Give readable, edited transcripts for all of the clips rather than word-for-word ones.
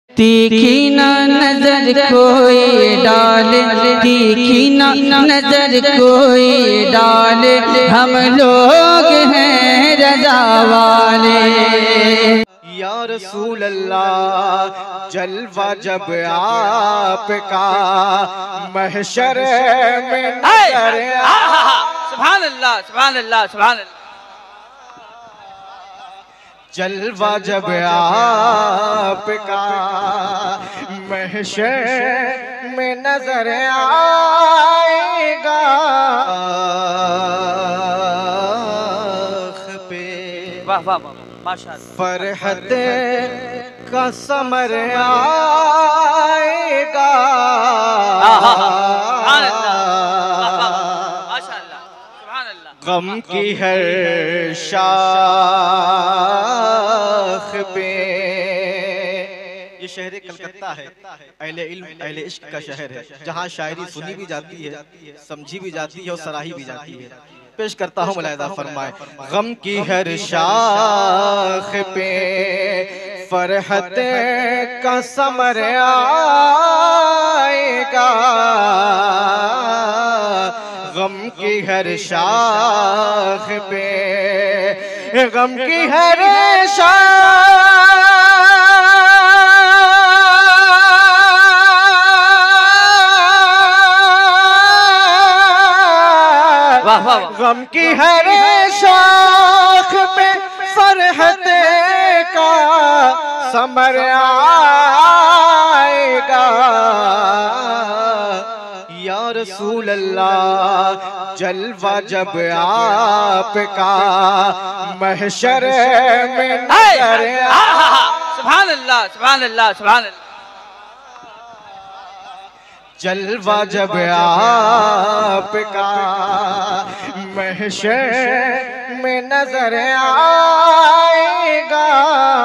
तीखी ना नजर कोई डाले, तीखी ना नजर कोई डाले, हम लोग हैं रज़ा वाले। या रसूल अल्लाह जलवा जब आपका महशर में नजर सुभान अल्लाह सुभान अल्लाह सुभान अल्लाह। जलवा जब आपका महशर में नजर आएगा, वाह वाह वाह माशाअल्लाह। फरहत का समर आएगा, गम की हर शाख पे। ये शहर कलकत्ता है, अहले इल्म अहले इश्क का शहर है, जहाँ शायरी सुनी भी जाती है, समझी भी जाती है और सराही भी जाती है। पेश करता हूँ मुलाहिज़ा फरमाए। गम की हर शाख पे फरहत का समर आएगा, गम की हर शाख पे, गम की हर गम की हर शाख पे फरहत का समर आएगा। या रसूल अल्लाह जलवा जब आपका महशर में नजर सुभान अल्लाह सुभान अल्लाह सुभान अल्लाह। जलवा जब आपका महशर में नजर आएगा,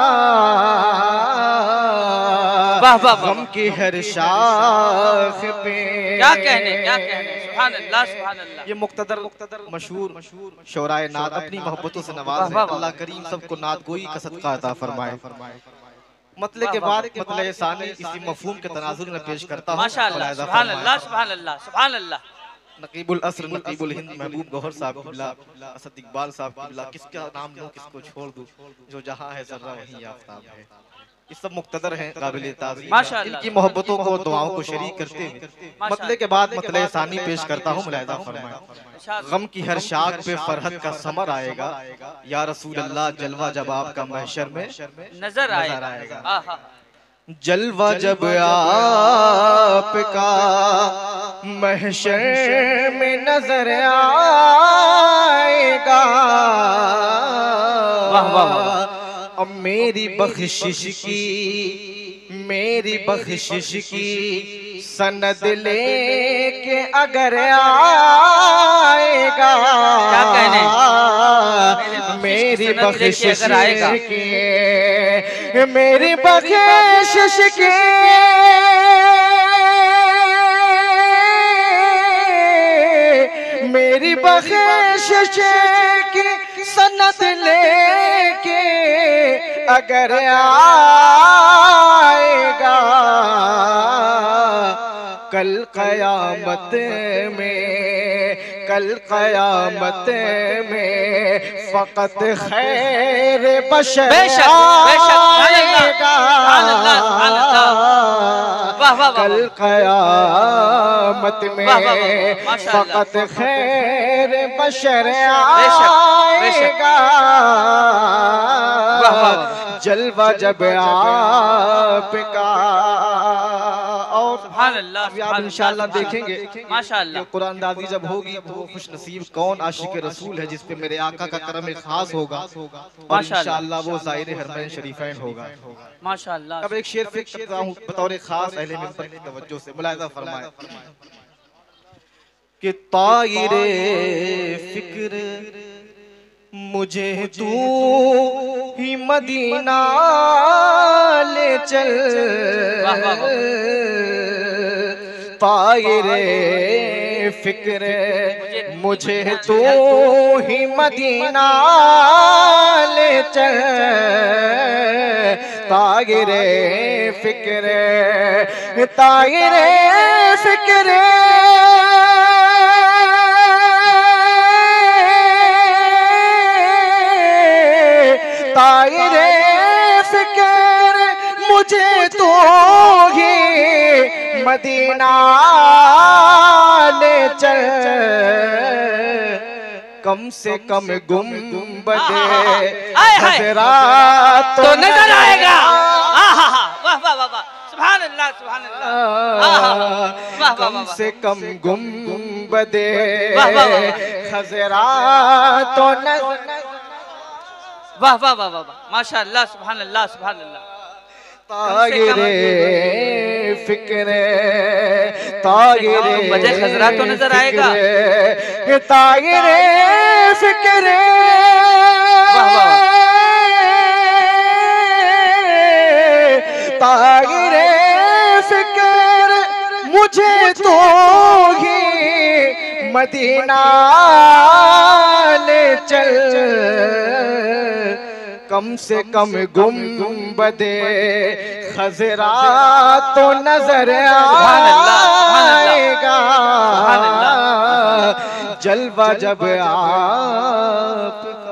गम की हर शाख पे। क्या कहने सुभान अल्लाह सुभान अल्लाह। ये मुक्तदर मशहूर शौराए नात अपनी मोहब्बतों से नवाज है। अल्लाह करीम सबको नात गोई का सदका अता फरमाए। मतले के बाद मतले सानी इसी मफहूम के तनाजुर में पेश करता हूँ। माशाअल्लाह सुभान अल्लाह सुभान अल्लाह सुभान अल्लाह। नकीबुल असर नकीबुल हिंद महबूब गौहर साहब किबला, असद इकबाल साहब किबला, किसका नाम लूं किसको छोड़ दूं, जो जहां है जर्रा वहीं आफ्ताब है। ये सब मुक्तदर हैं काबिल ताज़ीम, इनकी मोहब्बतों को दुआओं को शरीक करते हुए मतले के बाद मतले सानी पेश करता हूँ। मुलाहिज़ा फरमाएं। गम की हर शाख पे फरहत का समर आएगा, या रसूल अल्लाह जलवा जब आपका महशर में नजर आएगा। जलवा जब आपका महशर में नजर आएगा, अब मेरी बख्शिश की सनद लेके अगर आएगा, क्या कहने मेरी बख्शिश की, मेरी बख्शिश की, मेरी बख्शिश की सनद लेके अगर आएगा, कल क़यामत में फ़क़त खैर बशर आएगा, कल क़यामत में फ़क़त खैर बशर आएगा, जलवा जब आपका। और सुभान अल्लाह आप इंशाअल्लाह देखेंगे माशाअल्लाह कुरान दादी जब होगी तो वो खुश नसीब कौन आशिक रसूल है जिस पे मेरे आका का करम खास होगा, और इंशाअल्लाह वो ज़ाहिर हरमैन शरीफैन होगा माशाअल्लाह। अब एक शेर फिर करता हूँ बतौर खास अहले मिंबर की तवज्जो से। मुलाहिज़ा फरमाए कि तायरे फिक्र मुझे तू ही मदीना ले चल, तायरे फिक्र मुझे तू ही मदीना ले चल, तागिरे फिक्रे तागिरे फिक्रे तागिरे फिक्रे मुझे तो ही मदीना ले चल कम से कम गुम्बदे हज़रात तो नजर आएगा। वाह वाह वाह वाह, सुभान अल्लाह सुभान अल्लाह। कम से कम गुम्बदे हज़रात तो वाह वाह वाह वाह, माशाअल्लाह सुभान अल्लाह सुभान अल्लाह। तागिरे फिक्रे तागिरे वजह हज़रात तो नजर आएगा। तागिरे फिक्रे तागिरे फिक्रे मुझे तो ही मदीना ले चल कम से कम गुम्बदे खज़रात तो नजर आएगा। जलवा जब आप